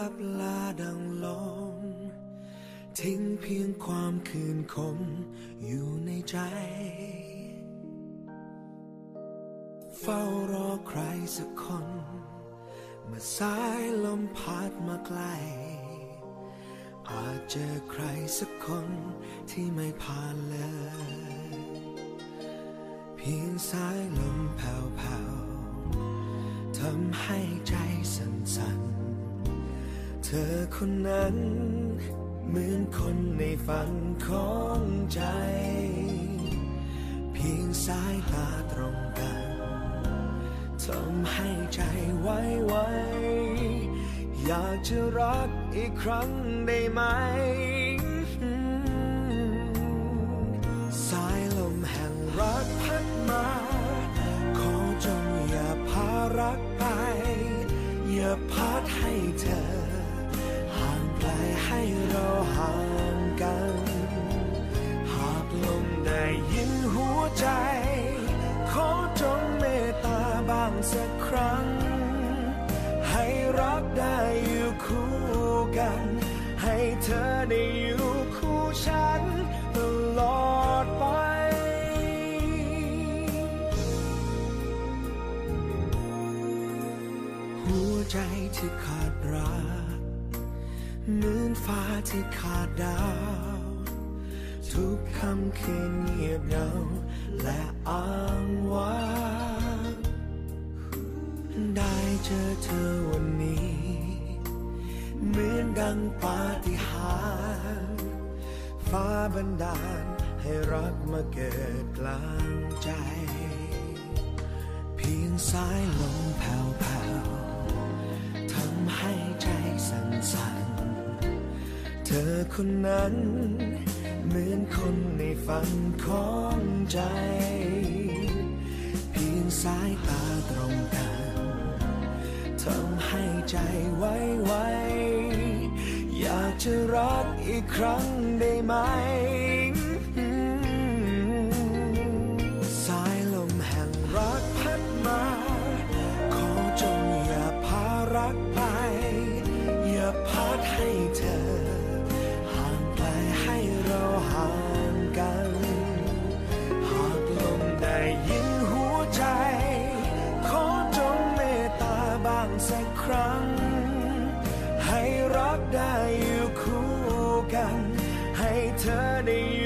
ลับลาดังลมทิ้งเพียงความคืนคมอยู่ในใจเฝ้ารอใครสักคนเมื่อสายลมพัดมาไกลอาจเจอใครสักคนที่ไม่ผ่านเลยเพียงสายลมแผ่วๆทำให้ใจสั่นๆเธอคนนั้นเหมือนคนในฝันของใจเพียงสายตาตรงกันทำให้ใจไว้อยากจะรักอีกครั้งได้ไหมสายลมแห่งรักพัดมาขอจงอย่าพารักไปอย่าพัดให้เธอห่างไกลให้เราห่างกันหากลมได้ยินหัวใจขอจงเมตตาบ้างสักครั้งให้รักได้อยู่คู่กันให้เธอได้อยู่คู่ฉันตลอดไปหัวใจที่ขาดรักเหมือนฟ้าที่ขาดดาวทุกค่ำคืนเงียบเหงาและอ้างว้างได้เจอเธอวันนี้เหมือนดังปาฏิหาริย์ฟ้าบันดาลให้รักมาเกิดกลางใจเพียงสายลมแผ่วๆทำให้ใจสั่นๆเธอคนนั้นเหมือนคนในฝันของใจเพียงสายตาตรงกันทำให้ใจไว้อยากจะรักอีกครั้งได้ไหมสายลมแห่งรักพัดมาขอจงอย่าพารักไปอย่าพัดให้เธอห่างไกลให้เราห่างกันหากลมได้ยินหัวใจขอจงเมตตาบ้างสักครั้งให้รักได้อยู่คู่กันให้เธอได้